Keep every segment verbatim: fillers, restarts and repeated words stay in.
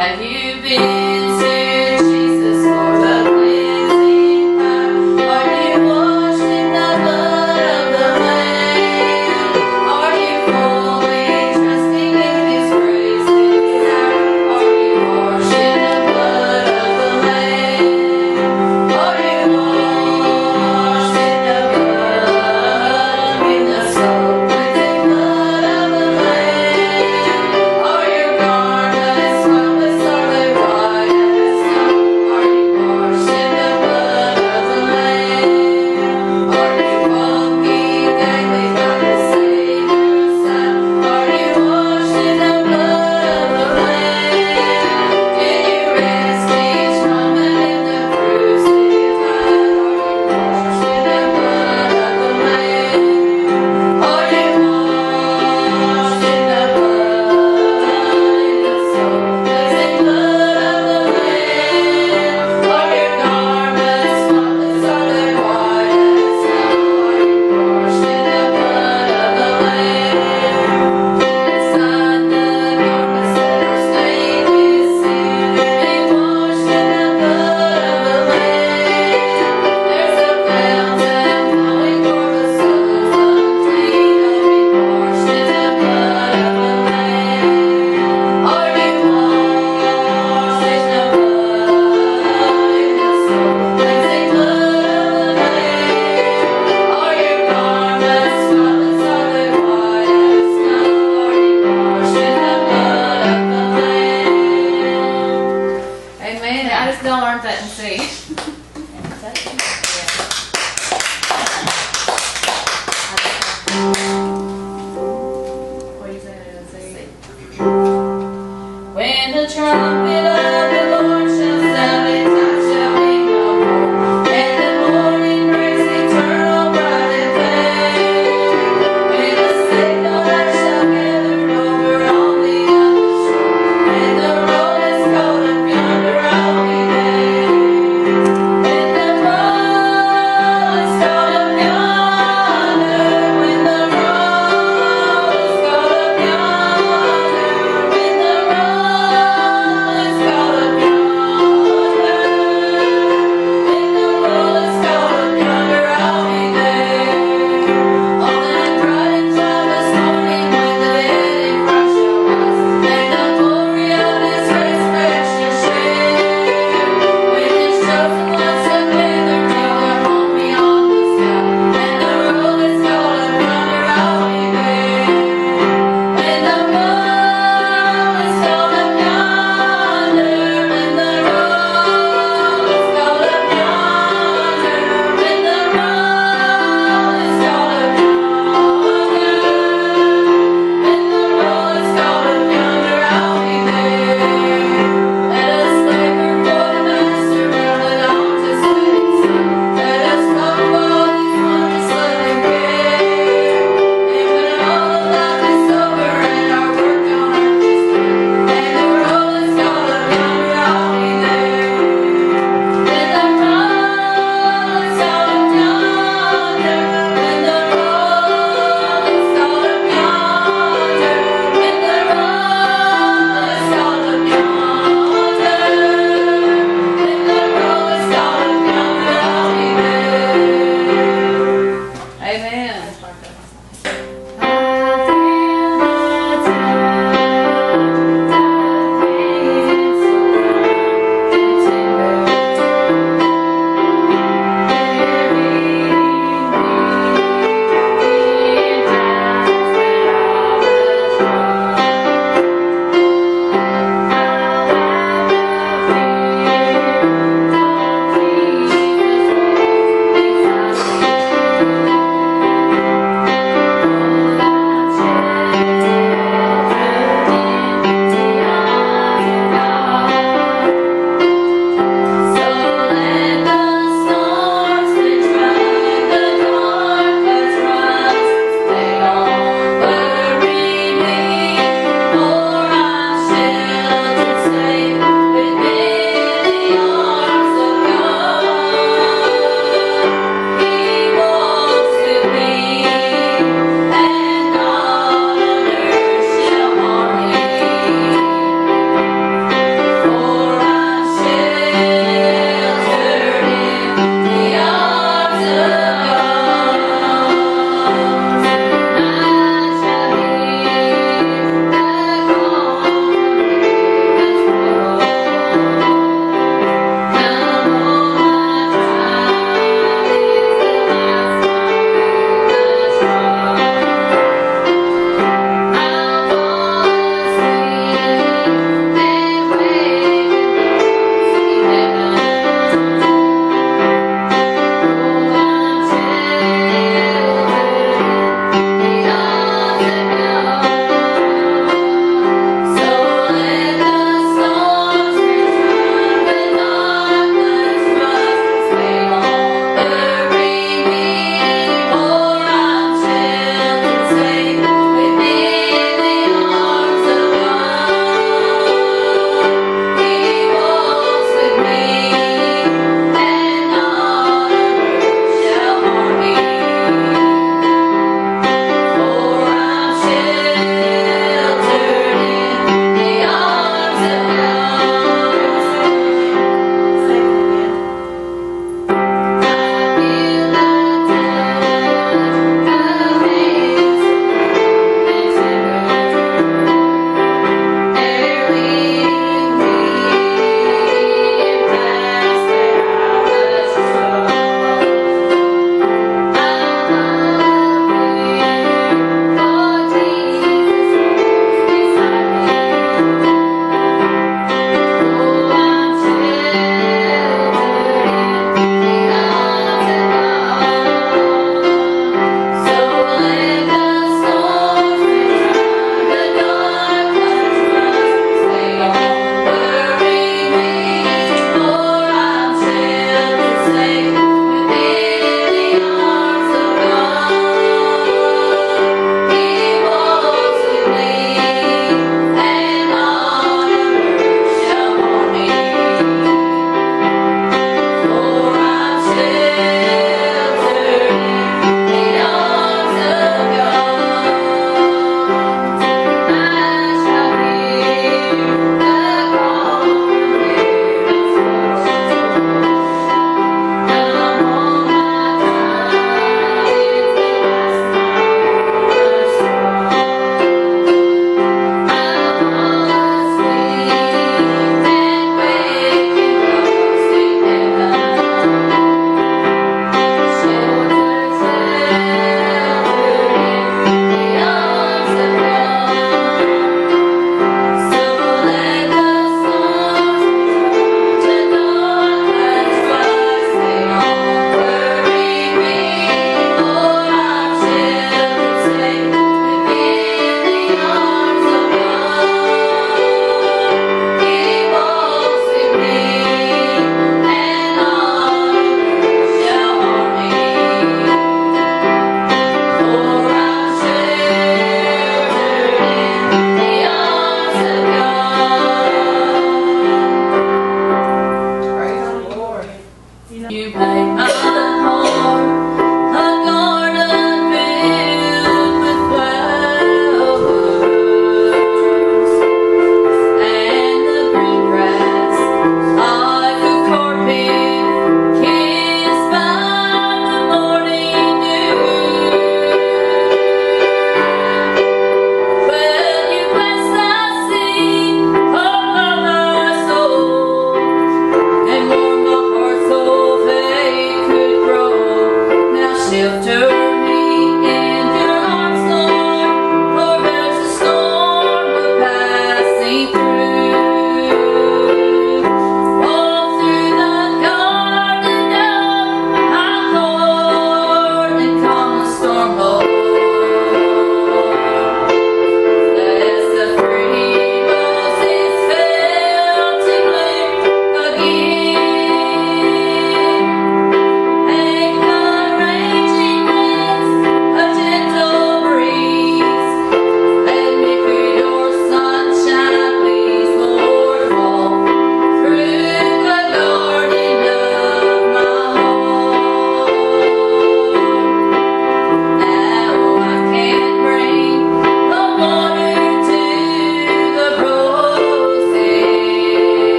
When the road is gonna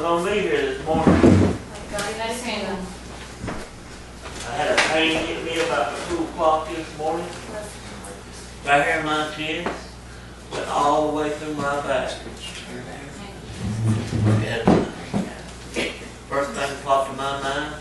going to be here this morning. I had a pain hit me about two o'clock this morning. Right here in my chest. Went all the way through my back. And first thing that popped in my mind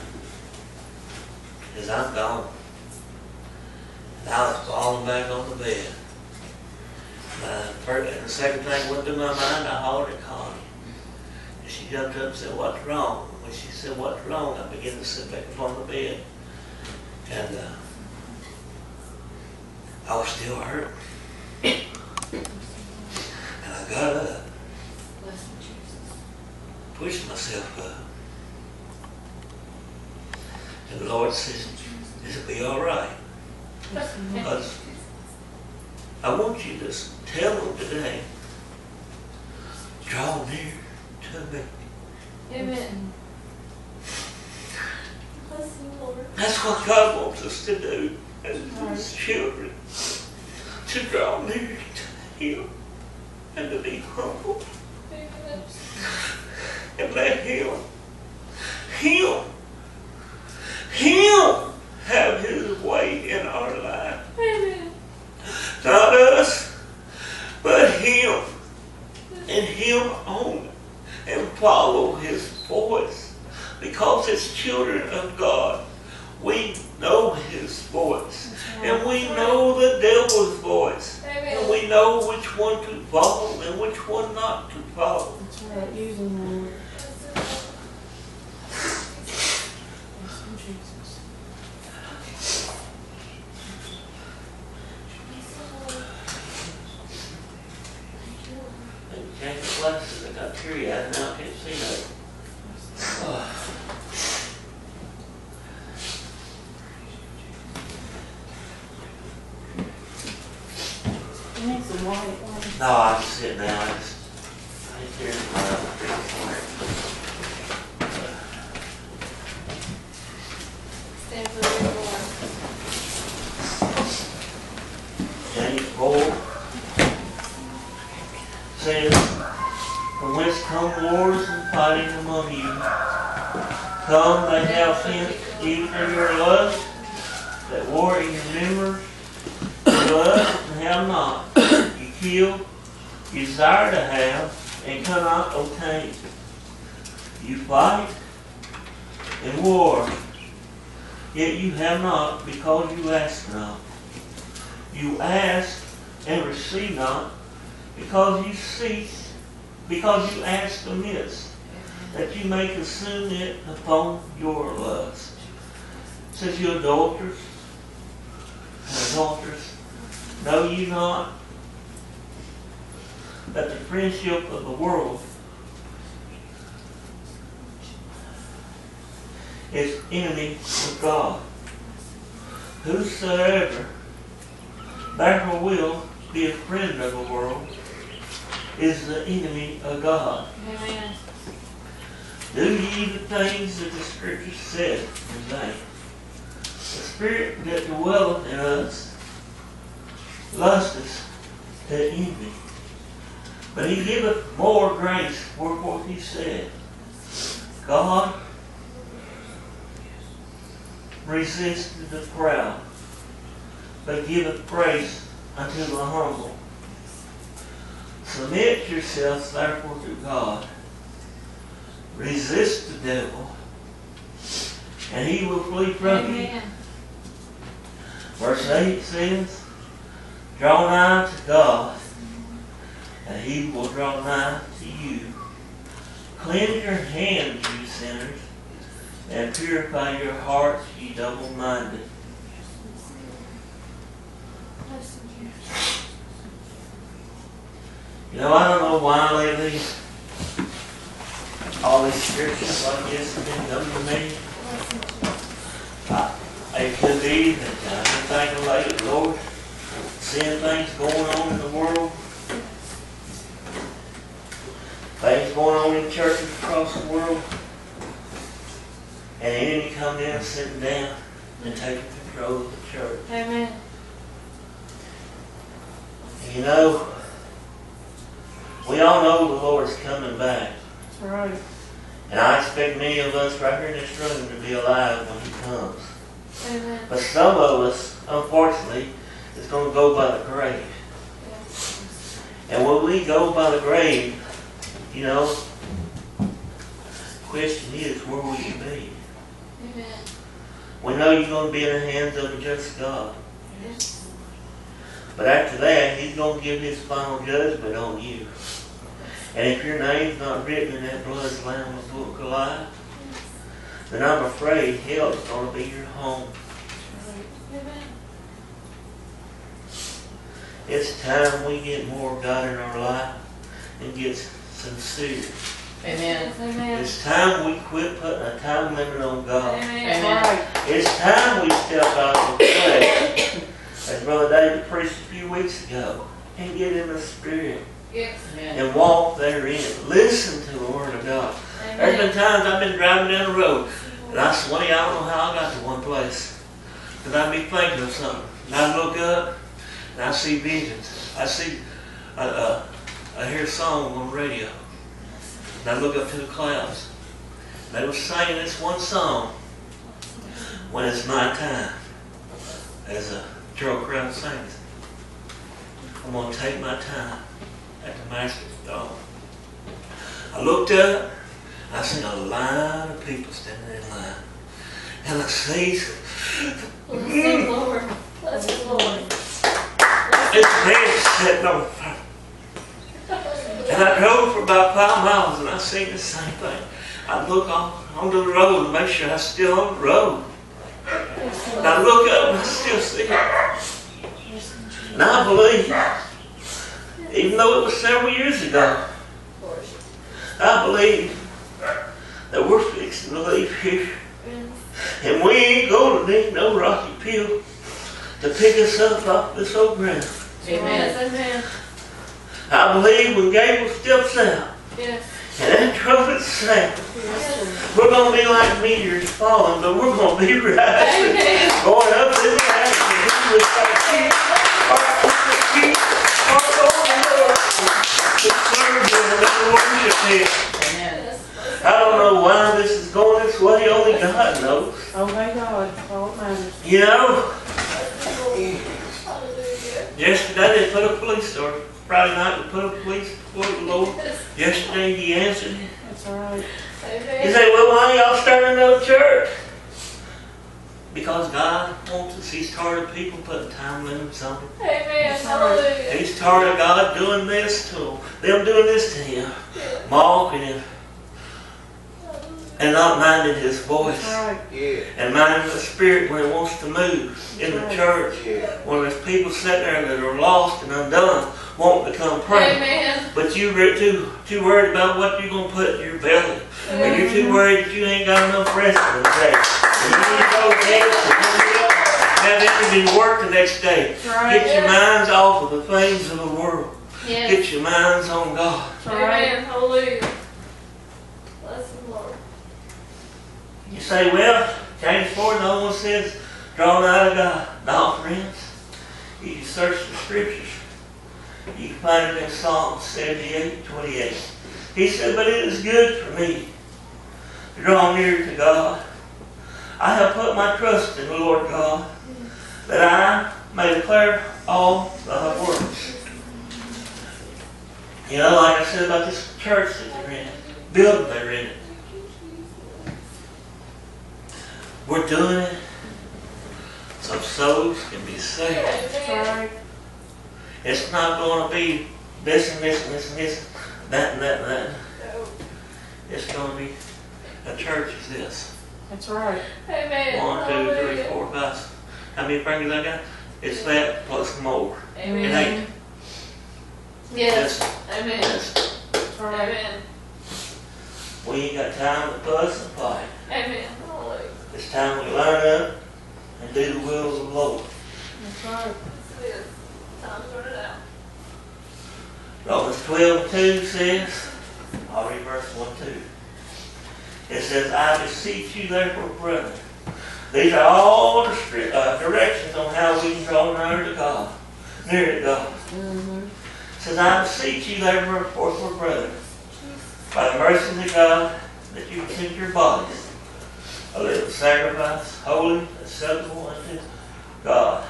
is I'm gone. And I was falling back on the bed. Uh, first, and the second thing went through my mind, I hollered at Connie. And she jumped up and said, "What's wrong?" When she said, "What's wrong?" I began to sit back upon the bed. And uh, I was still hurt. And I got up, pushed myself up. And the Lord says, "This'll be all right." Because I want you to tell them today, draw near to me. Amen. That's what God wants us to do as His children, to draw near to Him and to be humble. Amen. And let Him, Him, Him have His way in our life. Amen. Not us, but Him, and Him only, and follow His voice. Because as children of God, we know His voice, and we know the devil's voice, Amen. and we know which one to follow and which one not to follow. That's right, using the Lord. Change the glasses, I got teary-eyed and now I can't see nothing. Oh. You need some white one. No, I can sit now. I just, I ain't tearing my Stand for the Lord. James four says, "From whence come wars and fighting among you? Come, they have sent you for your lust, that war in your members, you lust and have not. You kill, you desire to have, and cannot obtain. You fight and war, yet you have not, because you ask not. You ask and receive not, because you seek, because you ask amiss, that you may consume it upon your lust." It says, "You adulterers and adulterers, know ye not that the friendship of the world is enemy of God? Whosoever therefore will be a friend of the world is the enemy of God. Amen. Do ye the things that the Scripture said in vain. The Spirit that dwelleth in us lusteth to envy. But He giveth more grace, wherefore He said, God resisteth the proud, but giveth grace unto the humble. Submit yourselves therefore to God. Resist the devil, and he will flee from you." Amen. Verse eight says, "Draw nigh to God, and He will draw nigh to you. Cleanse your hands, you sinners, and purify your hearts, ye double-minded." You know, I don't know why lately all these scriptures like this have been coming to me. I, it could be that I've been thinking lately, Lord, seeing things going on in the world, things going on in churches across the world, and the enemy coming in, sitting down, and taking control of the church. Amen. And you know, we all know the Lord's coming back. That's right. And I expect many of us right here in this room to be alive when He comes. Amen. But some of us, unfortunately, is going to go by the grave. Yes. And when we go by the grave, you know, the question is, where will you be? Amen. We know you're going to be in the hands of a just God. Yes. But after that, He's going to give His final judgment on you. And if your name's not written in that blood lamb of book of life, then I'm afraid hell is going to be your home. Amen. It's time we get more of God in our life and get sincere. Amen. Amen. It's time we quit putting a time limit on God. Amen. Amen. It's time we step out of the flesh, as Brother David preached a few weeks ago, and get in the Spirit Yes. Amen. and walk therein. Listen to the Word of God. There's been Amen. times I've been driving down the road, and I swear I don't know how I got to one place. Because I'd be thinking of something. And I look up, and I see visions. I see, uh, uh, I hear a song on the radio. And I look up to the clouds. And they were singing this one song, When It's My Time, as a Gerald crowd sings. I'm going to take my time at the Master's door. I looked up, I seen a line of people standing in line. And I see Bless the Lord. Bless the Lord. this man sitting on fire. And I drove for about five miles and I seen the same thing. I look off onto the road and make sure I'm still on the road. And I look up and I still see it. And I believe, even though it was several years ago, I believe that we're fixing to leave here. And we ain't going to need no rocky pill to pick us up off this old ground. Amen. Amen. I believe when Gabriel steps out Yes. and that trumpet sounds, we're going to be like meteors falling, but we're going to be rising, Amen. going up this mountain. He was our king, our king, our Lord, to serve Him and to worship Him. Amen. I don't know why this is going this way, only God knows. Obey God, all that matters. You know, Hallelujah. yesterday they put a police, or Friday night they put a police before the Lord. Yesterday He answered it. That's all right. He Amen. said, well, why y'all starting another church? Because God wants us. He's tired of people putting time limits on Him. Amen. Hallelujah. He's tired of God doing this to them, them doing this to Him, mocking Him, and not minding His voice. That's right. Yeah. And minding the Spirit when it wants to move in the Right. church. Yeah. When there's people sitting there that are lost and undone, wanting to come pray. Amen. But you re- too too worried about what you're going to put in your belly. And you're too worried that you ain't got enough rest for the day. And you need to go to bed and have energy to work the next day. That's right. Get your minds off of the things of the world. Yes. Get your minds on God. That's all right. Amen. Hallelujah. Bless the Lord. You say, well, James four, no one says, draw nigh to God. No, friends. You can search the Scriptures. You can find it in Psalm seventy-eight, twenty-eight. He said, but it is good for me to draw near to God. I have put my trust in the Lord God, that I may declare all thy works. You know, like I said about this church that they're in, building they're in. We're doing it so souls can be saved. That's all right. It's not going to be this and this and this and this, that and that and that. It's going to be a church as this. That's right. Amen. One, two, three, Hallelujah. four, five. How many fingers I got? It's that plus more. It Amen. ain't. Yes. Yes. Amen. Yes. That's all right. Amen. We ain't got time to fuss and fight. Amen. Hallelujah. It's time we line up and do the will of the Lord. That's right. This is time to sort it out. Romans twelve two says, I'll read verse one two. It says, I beseech you therefore, brethren. These are all the stri- uh, directions on how we can draw near to God. Near to God. Mm-hmm. It says, I beseech you therefore, brethren, by the mercies of God, that you present your bodies a living sacrifice, holy, acceptable unto God,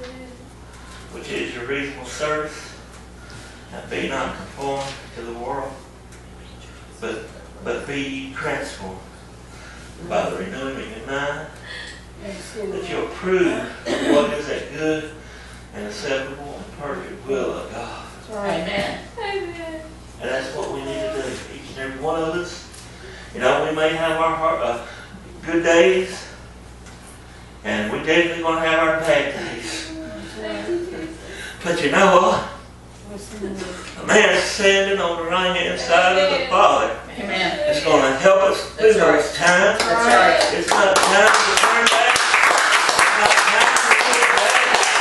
which is your reasonable service. And be not conformed to the world, but but be ye transformed by the renewing of your mind, that you'll prove what is that good and acceptable and perfect will of God. Amen. Amen. And that's what we need to do, each and every one of us. You know, we may have our heart, uh, good days, and we're definitely going to have our bad days. But you know what? A man standing on the right hand side of the Father Amen. is going to help us through That's right. those times. That's right. It's not time to turn back. It's not time to sit back.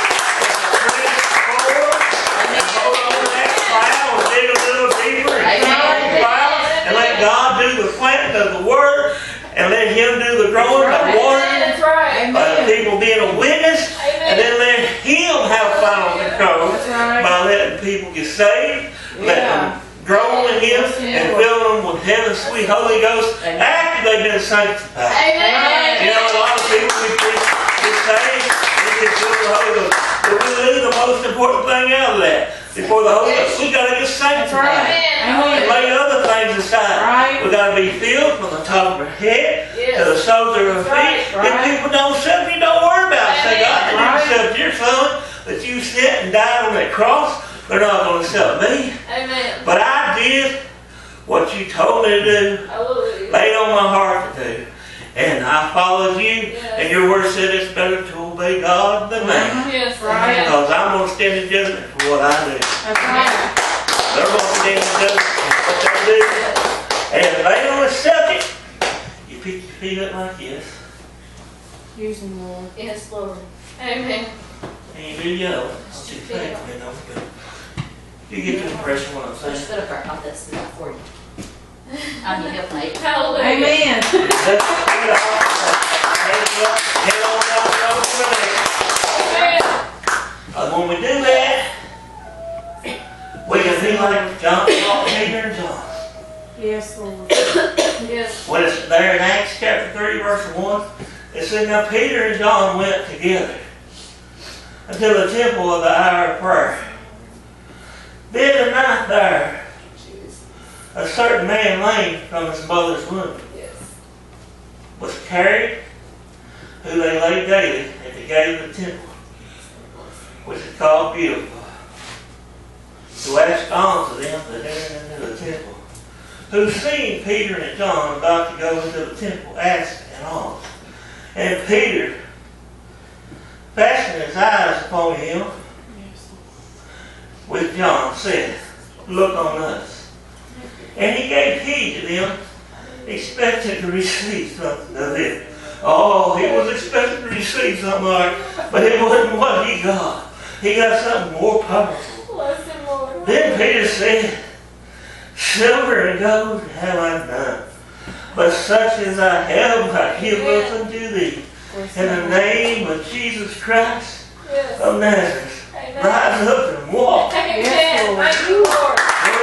It's a press forward and hold on to that plow and dig a little deeper and turn on the plow and let God do the planting of the Word and let Him do the growing, the watering, That's right. uh, people being a witness, and then let Him have final control by letting people get saved, letting them grow in Him, and filling them with heaven's sweet Holy Ghost after they've been sanctified. Amen. You know, a lot of people we preach get saved, we get filled with the Holy Ghost, but we lose the most important thing out of that. Before the Holy Ghost, we got to get sanctified and lay other things aside. Right. We got to be filled from the top of our head Yes. to the soles of our Right. feet. Right. If people don't accept you, don't worry about it. Say, God didn't Right. accept your son that you sent and died on that cross. They're not going to accept me. Amen. But I did what you told me to do, Hallelujah. laid on my heart to do. And I followed you, Yes. and your word said it's better to obey God than man. Yes. Right. Because I'm going to stand in judgment for what I do. That's right. They're going to stand in judgment for what they do. And if they don't accept it, you pick your feet up like this. Use them, Lord. Yes, Lord. Amen. And you do yell. Don't you think, you know, but you get the impression what I'm So just saying. put up our, I'll just do that for you. I need help, mate. Hallelujah. Amen. Let's get it off. Head up, head on down the road for a minute. Amen. Uh, when we do that, we can be like John, Peter and John. Yes, Lord. Yes. When it's there in Acts chapter three, verse one, it said, now Peter and John went together until the temple of the hour of prayer. Then the night there, a certain man lame from his mother's womb Yes. was carried, who they laid daily at the gate of the temple, which is called Beautiful, to ask alms of them that entered into the temple, who seeing Peter and John about to go into the temple, asked an alms. And Peter, fastening his eyes upon him with John, said, look on us. And he gave heed to them, expecting to receive something of them. Oh, he was expecting to receive something like, but it wasn't what he got. He got something more powerful. Bless him, Lord. Then Peter said, silver and gold have I none, but such as I have I give unto thee. In the name of Jesus Christ Yes. of Nazareth, Amen. rise up and walk. Amen. Yes, Lord. Thank you, Lord.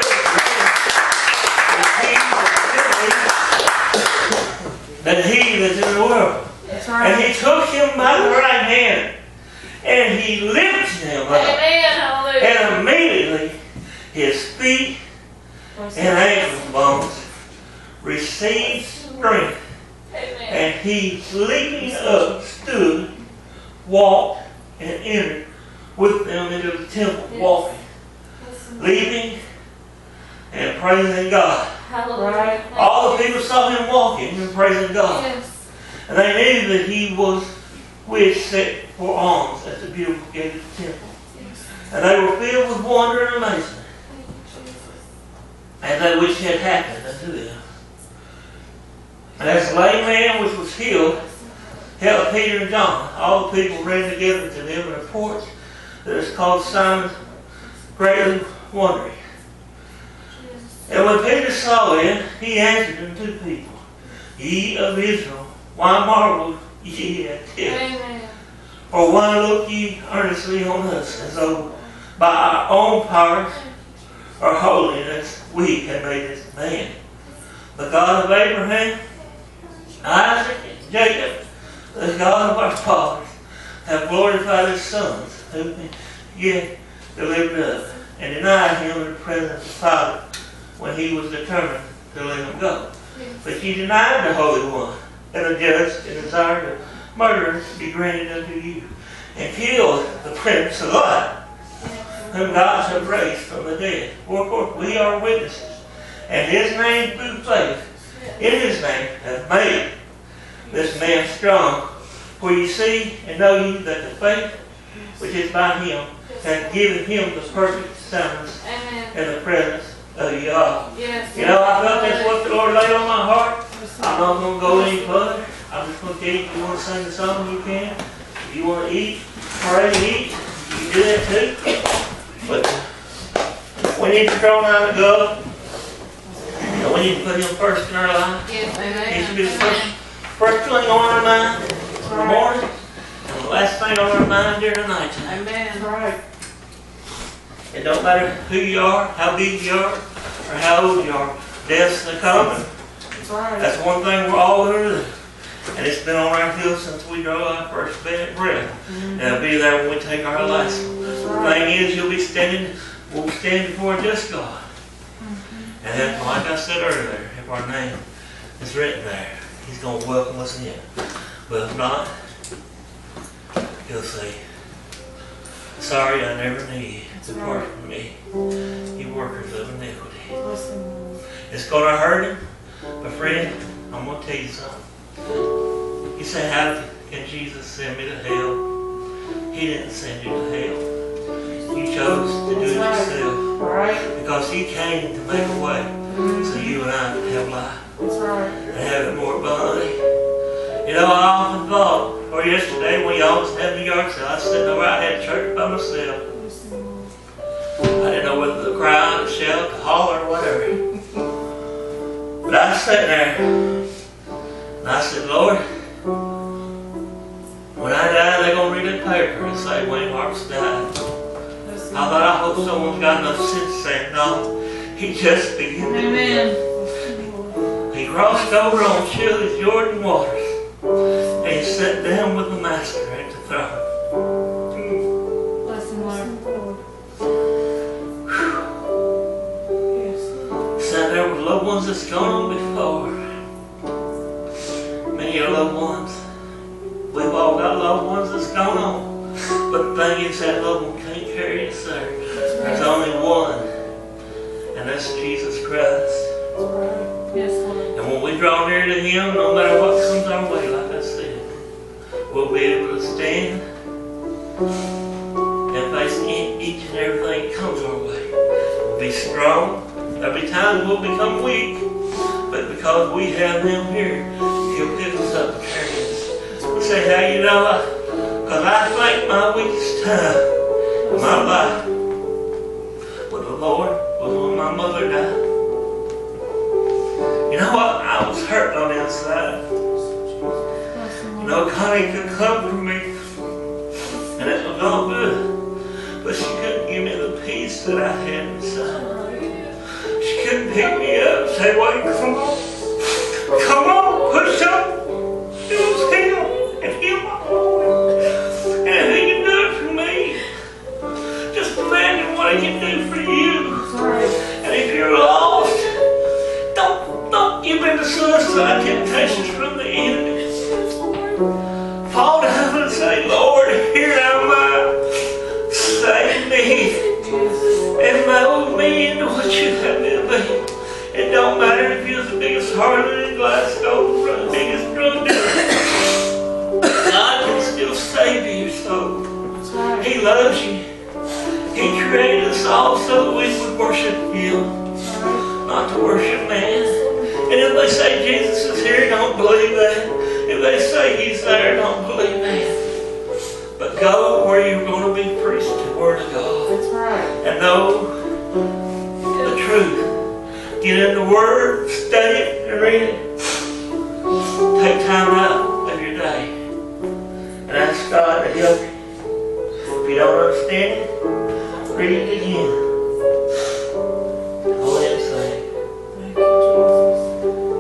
Than he that's in the world. That's And right. he took him by the right hand, and he lifted him up. Amen. Hallelujah. And immediately his feet and ankle bones received strength. Amen. And he, leaping up, stood, walked, and entered with them into the temple, Yes. walking, Listen. leaping, and praising God. Hallelujah. Right. Thank All the you. people saw him walking and praising God. Yes. And they knew that he was which set for alms at the beautiful gate of the temple. And they were filled with wonder and amazement Thank you, Jesus. at that which had happened unto them. And as the lame man which was healed held Peter and John, all the people ran together to them in a porch that is called Simon, greatly wondering. And when Peter saw them, he answered unto the people, ye of Israel, why marvel ye at this? Amen. Or why look ye earnestly on us, as though by our own powers or holiness we had made this man? the God of Abraham, Isaac, and Jacob, the God of our fathers, have glorified his sons, whom he yet delivered up, and denied him in the presence of the Father, when he was determined to let him go. But ye denied the Holy One, and the just, and desired the murderer to be granted unto you, and killed the Prince of Life, whom God hath raised from the dead. Wherefore we are witnesses, and his name through faith in his name hath made this man strong. For ye see and know ye that the faith which is by him hath given him the perfect soundness in the presence of ye all. Yes. You know, I felt that's what the Lord laid on my heart. I'm not going to go any further. I'm just going to tell you, if you want to sing a song, you can. If you want to eat, pray and eat, you can do that too. But we need to draw nigh to God. And we need to put him first in our life. Yes. He should be the first, first thing on our mind in the morning, and the last thing on our mind during the night time. Amen. Right. It don't matter who you are, how big you are, or how old you are. Death's a coming. That's right. That's one thing we're all going to do. And it's been on our hill since we draw our first breath. Mm-hmm. And it'll be there when we take our last one. That's The right. thing is, you'll be standing, we'll be standing before a just God. Mm-hmm. And then, like I said earlier, if our name is written there, he's going to welcome us in. But if not, he'll say, sorry, I never knew you. Depart from me, you workers of iniquity. It's going to hurt him. But friend, I'm going to tell you something. You say, how can Jesus send me to hell? He didn't send you to hell. You chose to do it yourself. Right. Because he came to make a way so you and I could have life. That's right. And have it more abundantly. You know, I often thought, or yesterday when y'all was having the yard sale, I was sitting over, I had church by myself. I didn't know whether to cry, to shout, to holler, or whatever. But I was sitting there, and I said, Lord, when I die, they're going to read that paper and say Wayne Harp's died. I thought, I hope someone's got enough sense to say, no, he just began to live. He crossed over on chilly Jordan waters, and he sat down with the Master at the throne. Bless him, Lord. Sat there with loved ones that's gone on before. Many of your loved ones, we've all got loved ones that's gone on. But the thing is, that loved one can't carry us there. There's only one, and that's Jesus Christ. Yes, Lord. And when we draw near to him, no matter what comes our way, like I said, we'll be able to stand and face each and everything that comes our way. We'll be strong. There'll be times we'll become weak, but because we have him here, he'll pick us up and carry us. You say, how you know? Because I think my weakest time in my life with the Lord was when my mother died. You know what? I was hurt on the inside. You know, Connie could comfort me, and it was all good, but she couldn't give me the peace that I had inside. She couldn't pick me up and say, wait, come on. Come on, push up. It was him and him alone. And if he can do it for me, just imagine what he can do for you. And if you're lost, don't, don't give in to suicide temptations from the enemy. Fall down and say, Lord, here am I. Save me. And mold me into what you have me to be. It don't matter if you're the biggest harlot in Glasgow or the biggest drug dealer. God can still save your soul. He loves you. He created us all so that we would worship him, not to worship man. And if they say Jesus is here, don't believe that. If they say he's there, don't believe that. But go where you're going to be preached the word of God. That's right. And know the truth. Get in the Word, study it, and read it. Take time out of your day and ask God to help you. If you don't understand it, read it again. Go ahead and say, Thank you, Jesus.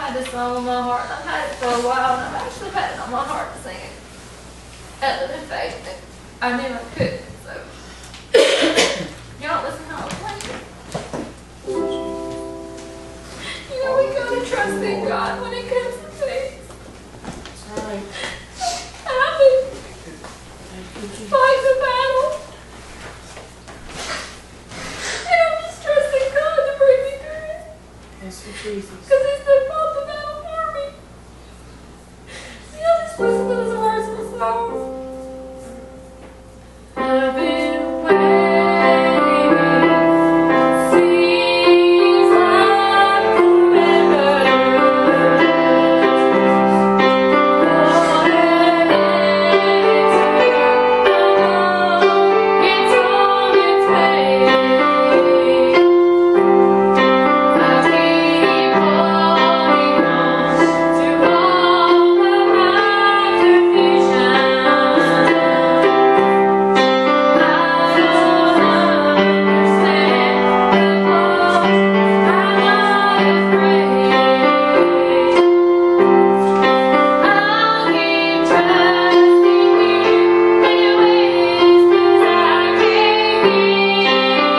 had this song on my heart, and I've had it for a while, and I've actually had it on my heart to sing it. Other than faith, and I knew I couldn't, so. Y'all listen how I play it. You know, we gotta trust in God when it comes to faith. That's right. And I've been fighting the battle. And I'm just trusting God to bring me through it. Yes, for Jesus. Because He's been fought the battle for me. You know, this listen to this words of the song. I've been waiting, seems like forever. For an answer, it's on its way. I keep holding on to all of my confusion. I don't understand the cause, I'm not afraid. I'll keep trusting you in ways that I can't hear.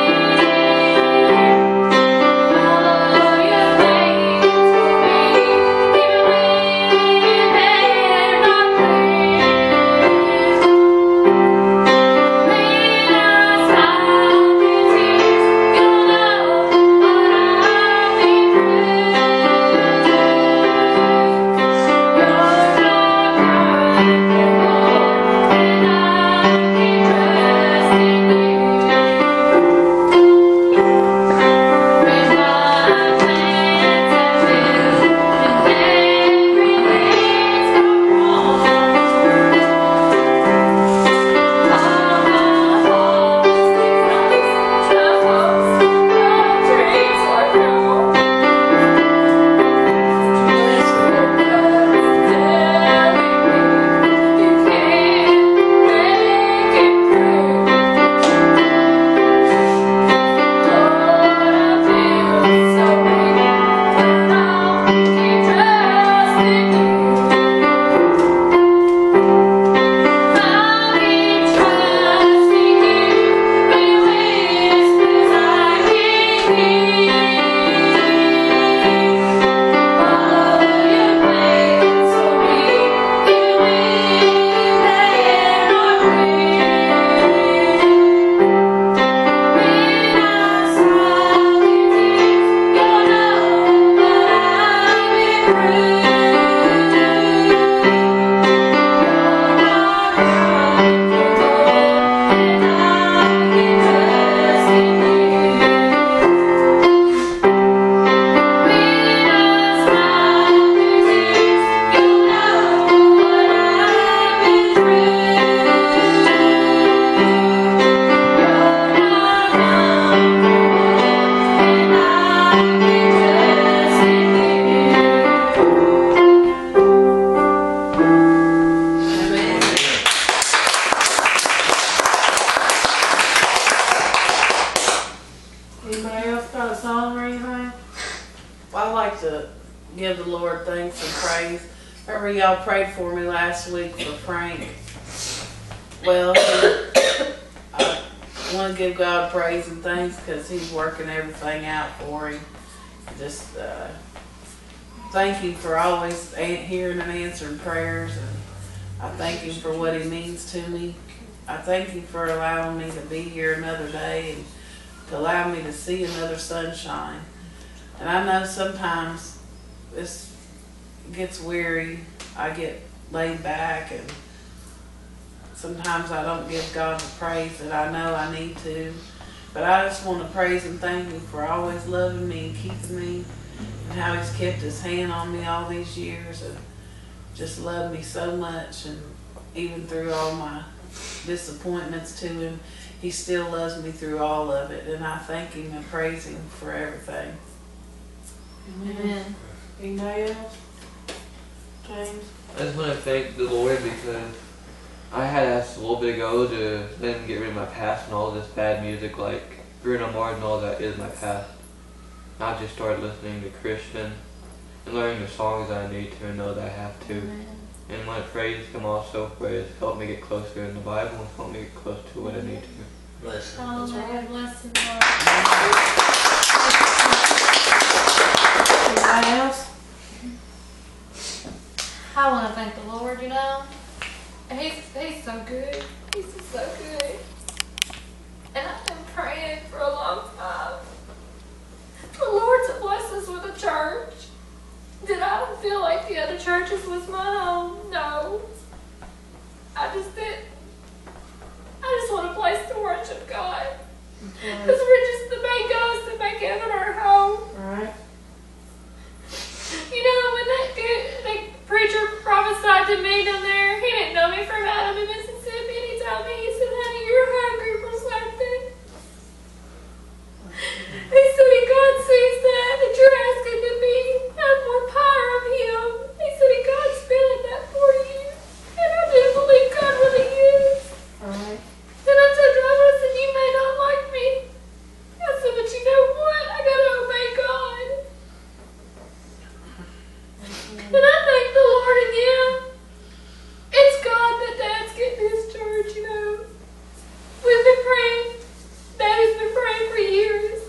Follow your ways for me, even when they're not clear. When I smile through tears, you'll know what I've been through. You're not comfortable, and I can trust in you. When my plans have failed and everything's gone wrong, all my hopes and nights, my hopes, my dreams are gone. Your gut's telling me you can't make it through. Lord, I feel so weak, but I'll keep trusting you. I'll keep trusting you in whispers I can hear. Follow your plans for me, even when they're not clear. When I smile through tears, you'll know what I've been through. You're not comfortable, and I can trust in you. When I smile through tears, you'll know what I've been through. You're not comfortable, and I can trust in you. Amen. Anybody else got a song or anything? Well, I like to give the Lord thanks and praise. Remember y'all prayed for me last week for Frank. Well, I want to give God praise and thanks because He's working everything out for him. Just uh, thank Him for always a- hearing and answering prayers, and I thank Him for what He means to me. I thank Him for allowing me to be here another day and to allow me to see another sunshine. And I know sometimes this gets weary. I get laid back, and sometimes I don't give God the praise that I know I need to. But I just want to praise and thank Him for always loving me and keeping me, and how He's kept His hand on me all these years and just loved me so much. And even through all my disappointments to Him, He still loves me through all of it. And I thank Him and praise Him for everything. Amen. Anybody else? James? I just want to thank the Lord because I had asked a little bit ago to let Him get rid of my past and all this bad music like Bruno Mars and all that is my past. I just started listening to Christian and learning the songs that I need to and know that I have to. Amen. And when I praise Him also, praise help me get closer in the Bible and help me get close to what I need to. Bless him. Oh, Lord, bless him, Lord. Anybody else? I want to thank the Lord, you know. He's, he's so good. He's just so good. And I've been praying for a long time for the Lord to bless us with a church. Did I don't feel like the other churches was my home? No. I just didn't. I just want a place to worship God. Because we're just the make us to make heaven our home. Alright. You know, when that good, that preacher prophesied to me down there, he didn't know me from Adam in Mississippi, and he told me, he said, honey, you're hungry for something. He said, God sees that, that you're asking to be, have more power of Him. He said, God's feeling that for you. And I do believe God really is. Alright. And I told God, I said, you may not like me. I said, but you know what? I gotta obey God. And I thank the Lord again. It's God that Dad's getting his church, you know. We've been praying. Daddy's been praying for years.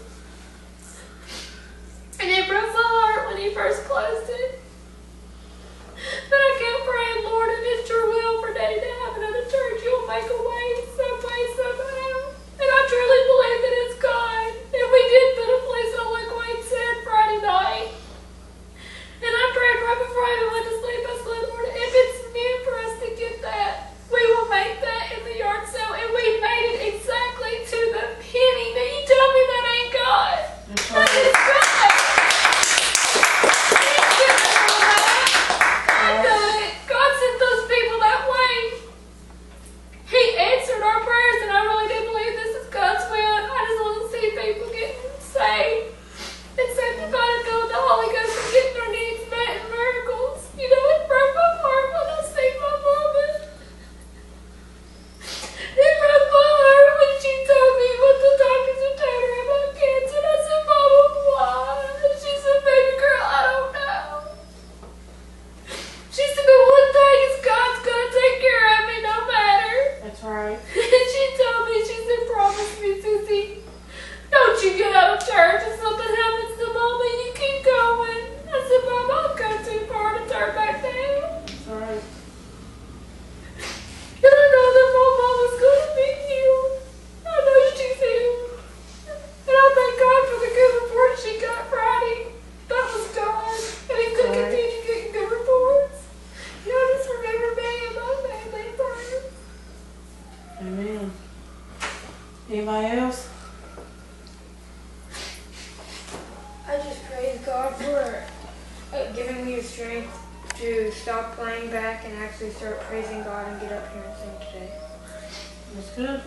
And it broke my heart when he first closed it. But I kept praying, Lord, if it's your will for Daddy to have another church, you'll make a way some way, somehow. And I truly believe that it's God. And we did put a place on like Wayne said Friday night. And I prayed right before I even went to sleep. I said, Lord, if it's meant for us to get that, we will make that in the yard sale. And we made it exactly to the penny. Now you tell me that ain't God. That is God. I know it. God sent those people that way. He answered our prayers, and I really do believe this is God's will. I just want to see people getting saved and sanctified and filled with the Holy Ghost and getting their needs met and miracles. You know, it broke my heart when I seen my mama. It broke my heart when she told me what the doctors had told her about cancer. And I said, Mama, why? And she said, baby girl, I don't know. She said, the one thing is God's going to take care of me no matter. That's right. And she told me, she said, promise me, Susie, don't you get out of church. If something happens to Mama, you keep going. I said, Mama, I've gone too far to turn back down. That's right. And I know that my Mama's going to be healed. I know she's healed. And I thank God for the good report she got Friday. That was God. And He's going to Right. continue getting good reports. Y'all just remember me and my family in prayer. Amen. Anybody else? I just praise God for uh, giving me the strength to stop playing back and actually start praising God and get up here and sing today. That's good.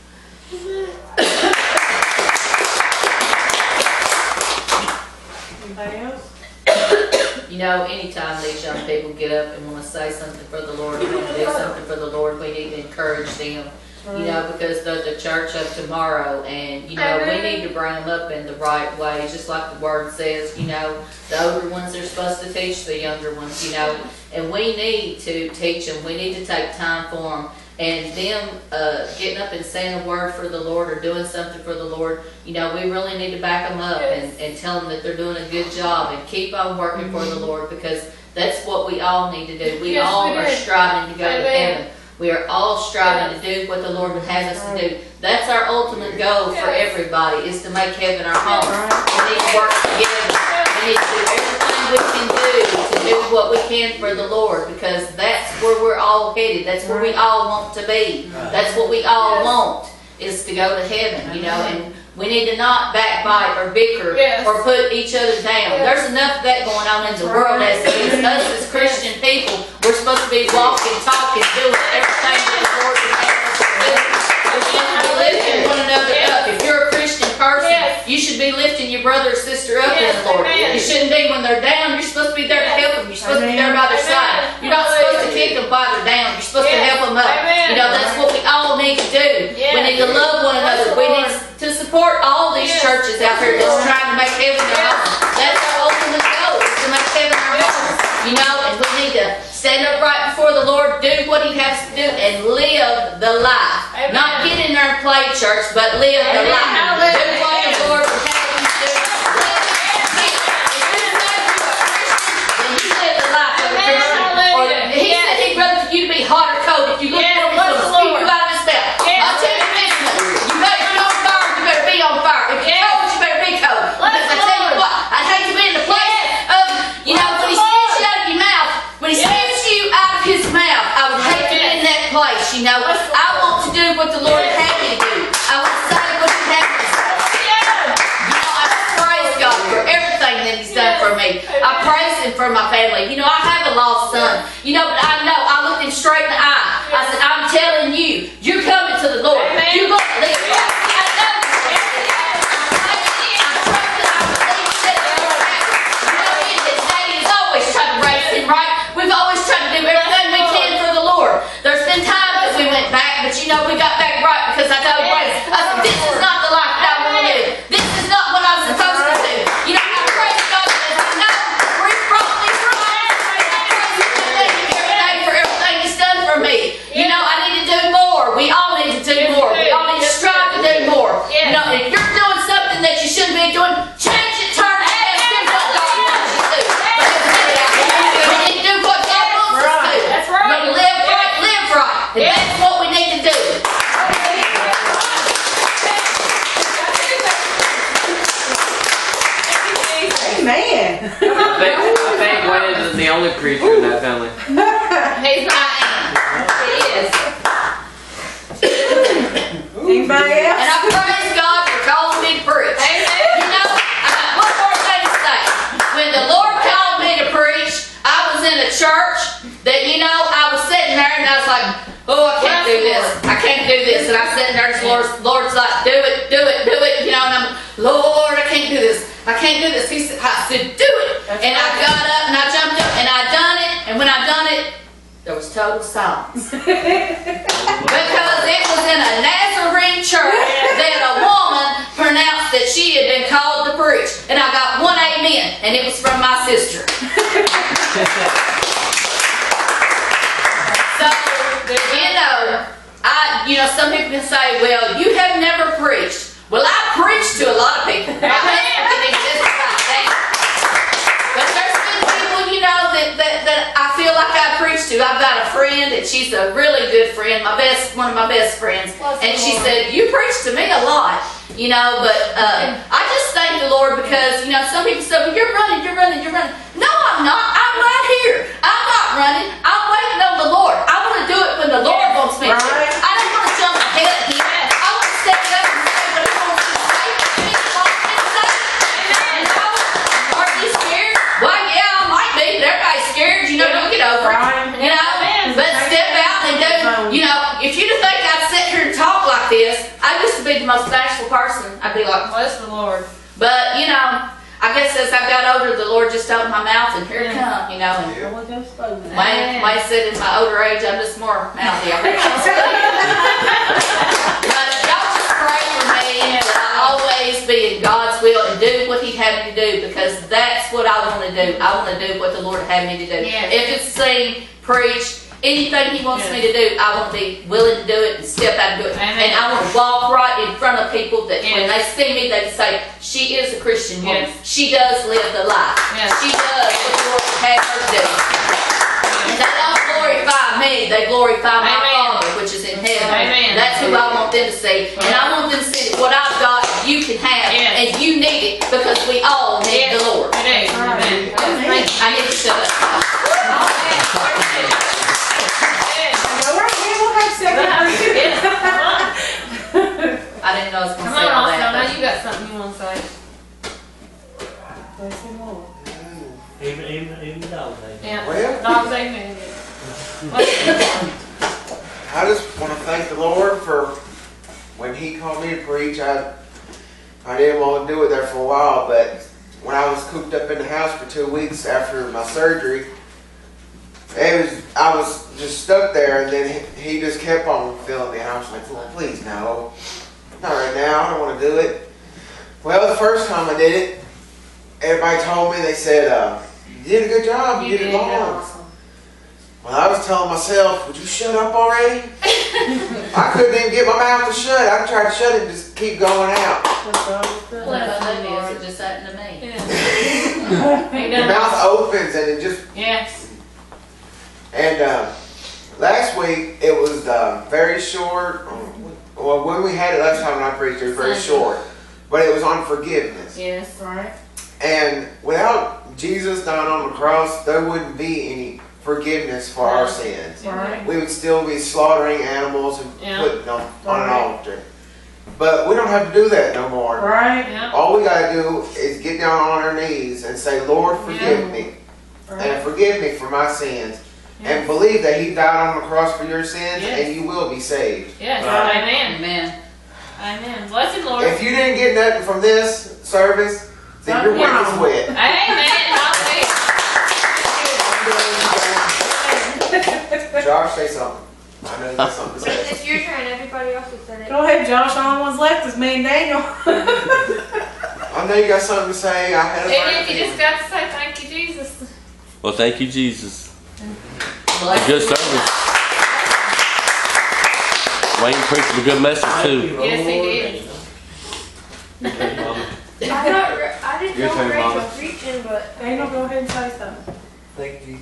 Anybody else? You know, anytime these young people get up and want to say something for the Lord, want to do something for the Lord, we need to encourage them. You know, because they're the church of tomorrow, and you know, we need to bring them up in the right way, just like the word says. You know, the older ones are supposed to teach the younger ones. You know, and we need to teach them. We need to take time for them, and them uh, getting up and saying a word for the Lord or doing something for the Lord. You know, we really need to back them up and, and tell them that they're doing a good job and keep on working for the Lord, because that's what we all need to do. We Yes, all we are do. striving to go to Amen. heaven. We are all striving to do what the Lord has us to do. That's our ultimate goal for Yes. everybody, is to make heaven our home. Right. We need to work together. We need to do everything we can do to do what we can for the Lord, because that's where we're all headed. That's where we all want to be. That's what we all Yes. want, is to go to heaven, you know, and we need to not backbite or bicker Yes. or put each other down. Yes. There's enough of that going on in the world as it is. Us as Christian people, we're supposed to be walking, talking, doing everything that the Lord has asked us to do. We're supposed to be lifting one another up. If you're a Christian person, Yes. you should be lifting your brother or sister up Yes, in the Lord. amen. It shouldn't be when they're down. You're supposed to be there to Yes. help them. You're supposed to be there Amen. by their Amen. side. You're not supposed to kick them while they're down. You're supposed to Yes. help them up. Amen. You know, that's what we all need to do. Yes. We need to love one Bless another. the We Lord. need to support all these Yes. churches out here that's trying to make heaven their Yes. home. That's our ultimate goal, is to make heaven live the life. Amen. Not get in there and play church, but live the Amen. life. Hallelujah. Do what the Lord would have you do. If you say you're a Christian, then you live the life of a Amen. Christian. Or Hallelujah. he said he'd rather for you to be hot or cold. If you look Yes, for me, bless he's the going to speak Lord. you out of his mouth. Yes. I'll tell you this much. You better be on fire, you better be on fire. If you're Yes. cold, you better be cold. Bless Because I the tell you Lord. what, I'd hate to be in the place Yes. of, you know, Bless when he the spits Lord. you out of your mouth, when he Yes. spits you out of his mouth, I would hate to be in that place, you know. Bless the I want to do what the Lord Yes. had me to do. I want to say what he had me to say. You know, I praise God for everything that he's done for me. I praise him for my family. You know, I have a lost son. You know, but I know, I looked him straight in the eye. I said, I'm telling you, you're coming to the Lord. Amen. You're going to live. I know you're going to live. I trust it. I believe that it's going to happen. You know, me and his daddy has always tried to raise him right. We've always tried to do everything we can for the Lord. There's been times that we went back, but you know, we got back right because I told Grace, I said, this is not the life that I want to live. This is not what I'm supposed to do. You know, I praise God because I know where he brought me from. I praise him every day for everything he's done for me. You know, I need to do more. We all need to do more. We all need to strive to do more. You know, if you're doing something that you shouldn't be doing, change it, turn it, and do what God wants you to do. Because we need to do what God wants us to do. That's right. We need to live right, live right. And Yes. that's what we need to do. Amen. I think, I think Wayne isn't the only preacher in that family. He's not. He is. Anybody else? And I praise God for calling me to preach. You know, I got one more thing to say. When the Lord called me to preach, I was in a church that, you know, I was sitting there and I was like, oh, I can't do this. I can't do this. And I'm sitting there and the Lord's, Lord's like, do it, do it, do it. You know, and I'm, Lord, I can't do this. I can't do this. He said, I said, do it. And I got up and I jumped up and I done it. And when I done it, there was total silence. Because it was in a Nazarene church that a woman pronounced that she had been called to preach. And I got one amen, and it was from my sister. So, you know, I, you know, some people can say, well, you have never preached. Well, I preached to a lot of people. My husband can testify to that. But there's been people, you know, that, that, that I feel like I preach to. I've got a friend, and she's a really good friend, my best, one of my best friends. And she said, you preach to me a lot, you know, but uh, I just thank the Lord because, you know, some people say, well, you're running, you're running, you're running. No, I'm not. I'm right here. I'm not running. I'm waiting on the Lord. I want to do it when the Lord wants me to. I don't want to jump ahead of him. I want to step up and say what he wants me to say. When he wants me to say. You know, are you scared? Well, yeah, I might be, but everybody's scared. You know, you'll get over it. You know, but step out and do. You know, if you'd have think I'd sit here and talk like this, I used to be the most bashful person. I'd be like, Bless the Lord. but you know, I guess as I got older, the Lord just opened my mouth and here it come, you know. And Wayne, Wayne said in my older age, I'm just more mouthy. I really don't speak. But y'all just pray for me that I always be in God's will and do what He had me to do because that's what I want to do. I want to do what the Lord had me to do. Yes. If it's sing, preach, anything He wants me to do, I want to be willing to do it and step out and do it. Amen. And I want to walk right in front of people that when Yes. they see me, they can say, she is a Christian woman. Yes. She does live the life. Yes. She does what the Lord has her do. And they don't glorify me, they glorify my Amen. Father which is in heaven. Amen. That's who I want them to see. And I want them to see that what I've got, you can have. Yes. And you need it because we all need Yes. the Lord. It is. Amen. Amen. I need to shut up. I didn't know I was going to Come say on, all Austin. I know that. you got something you want to say. Even, even, even though they. Yeah. Well, Dogs, amen. I just want to thank the Lord for when He called me to preach. I I didn't want to do it there for a while, but when I was cooped up in the house for two weeks after my surgery, it was I was just stuck there, and then He, he just kept on filling me, and I was like, "Lord, please no, not right now. I don't want to do it." Well, the first time I did it, everybody told me, they said, uh, "You did a good job. You, You did it did long." awesome. Well, I was telling myself, would you shut up already? I couldn't even get my mouth to shut. I tried to shut it and just keep going out. Well, that is, it just happened to me. The mouth opens and it just. Yes. And uh, last week it was uh, very short. Well, when we had it last time when I preached, it was very short. But it was on forgiveness. Yes. Right. And without Jesus dying on the cross, there wouldn't be any forgiveness for our sins. Right. We would still be slaughtering animals and Yeah. putting them on an Right. altar. But we don't have to do that no more. Right. Yeah. All we got to do is get down on our knees and say, Lord, forgive Yeah. me. Right. And forgive me for my sins. Yeah. And believe that He died on the cross for your sins, Yes. and you will be saved. Yes. Right. Amen. Amen. Amen. Bless him, Lord. If you didn't get nothing from this service, then your Something witness wrong. wet. Amen. Hallelujah. Josh, say something. I know you got something to say. It's your turn. Everybody else has said it. Go ahead, Josh. The only one's left is me and Daniel. I know you got something to say. I had a And brain if you feeling. just got to say thank you, Jesus. Well, thank you, Jesus. Bless Good you. service. Wayne preached a good message too. Yes, he did. I thought Ra- I didn't Your know turn, Rachel Mama. preaching, but Daniel, go ahead and say something. Thank you, Jesus.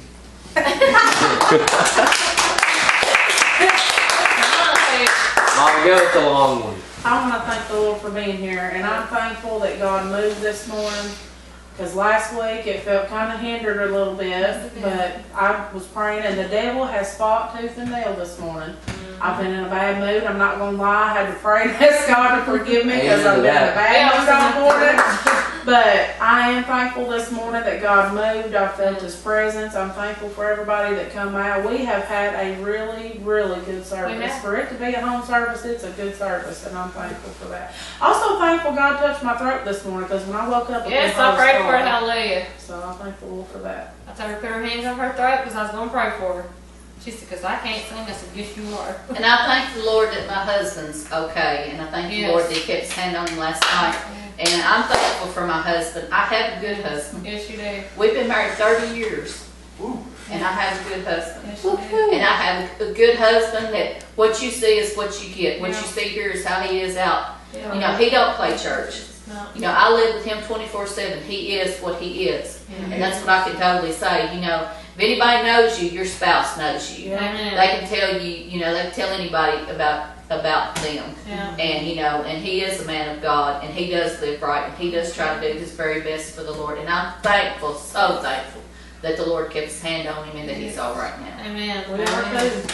Mama, give us a long one. I want to thank the Lord for being here, and I'm thankful that God moved this morning. Because last week it felt kind of hindered a little bit, but I was praying, and the devil has fought tooth and nail this morning. I've been in a bad mood. I'm not gonna lie. I had to pray and ask God to forgive me because I've been in a bad mood all morning. But I am thankful this morning that God moved. I felt His presence. I'm thankful for everybody that come out. We have had a really, really good service. have. For it to be a home service, it's a good service, and I'm thankful for that. Also thankful God touched my throat this morning because when I woke up, Yes, it I was prayed for her. sore. Hallelujah. So I'm thankful Lord for that. I told her to put her hands on her throat because I was going to pray for her. She said, because I can't sing. I said, yes, you are. And I thank the Lord that my husband's okay, and I thank the Yes. Lord that He kept His hand on him last night. And I'm thankful for my husband. I have a good husband. Yes, you do. We've been married thirty years, and I have a good husband. Yes, you do. And I have a good husband that what you see is what you get. What Yeah. you see here is how he is out. Yeah. You know, he don't play church. No. You know, I live with him twenty-four seven. He is what he is. And that's what I can totally say. You know, if anybody knows you, your spouse knows you. Amen. They can tell you, you know, they can tell anybody about about them. Yeah. And, you know, and he is a man of God, and he does live right, and he does try to do his very best for the Lord. And I'm thankful, so thankful, that the Lord kept His hand on him and that he's all right now. Amen. We are Amen. too.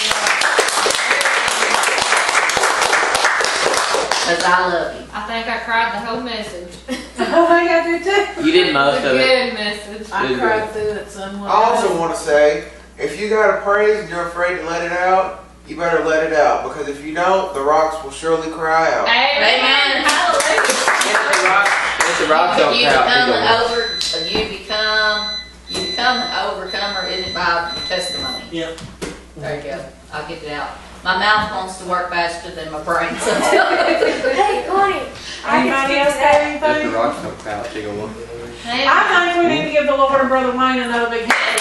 Because I love him. I think I cried the whole message. I think I did too. You did It most was a of it. good message. I Good. cried through it somewhat. I also want to say, if you got a praise and you're afraid to let it out, you better let it out. Because if you don't, the rocks will surely cry out. Amen. Hallelujah. It's the rock. It's the rock don't You count. become He an goes, over, you become, you become an overcomer in it by testimony. Yep. There you go. I'll get it out. My mouth wants to work faster than my brain sometimes. hey, Connie, I Anybody can else speak have that. If the anything? rocks don't count, he goes. I think we need to give the Lord and Brother Wayne another big hand.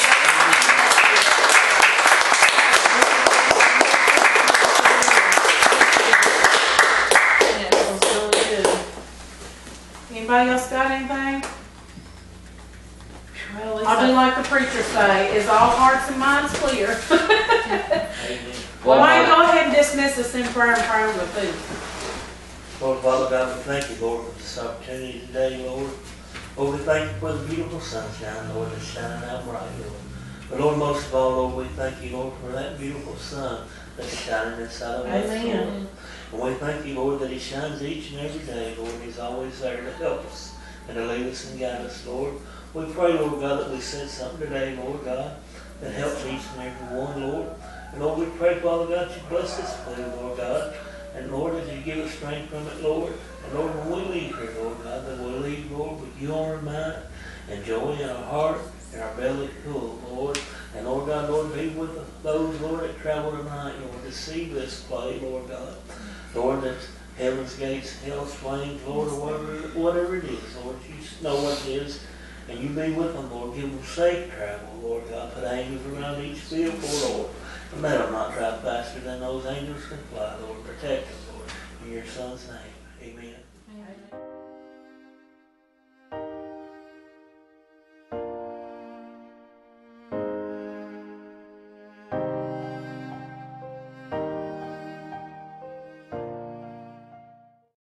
That was really good. Anybody else got anything? Well, at least I'll do I- like the preacher say, is all hearts and minds clear? Amen. Well, Wayne, go ahead and dismiss us in prayer and pray over the food. Lord Father God, we thank you, Lord, for this opportunity today, Lord. Lord, we thank you for the beautiful sunshine, Lord, that's shining out bright, Lord. But Lord, most of all, Lord, we thank you, Lord, for that beautiful sun that's shining inside of us, Amen. Lord. And we thank you, Lord, that He shines each and every day, Lord, and He's always there to help us and to lead us and guide us, Lord. We pray, Lord God, that we said something today, Lord God, that helps each and every one, Lord. And Lord, we pray, Father God, you bless this food, Lord God. And Lord, as you give us strength from it, Lord. And Lord, when we leave here, Lord God, that we'll leave, Lord, with you on our mind and joy in our heart and our belly full, Lord. And Lord God, Lord, be with those, Lord, that travel tonight, Lord, to see this play, Lord God. Lord, that's Heaven's Gates, Hell's Flames, Lord, or whatever, whatever it is, Lord. You know what it is. And you be with them, Lord. Give them safe travel, Lord God. Put angels around each vehicle, Lord. Let them not drive faster than those angels can fly, Lord. Protect them, Lord. In your son's name, amen. Amen.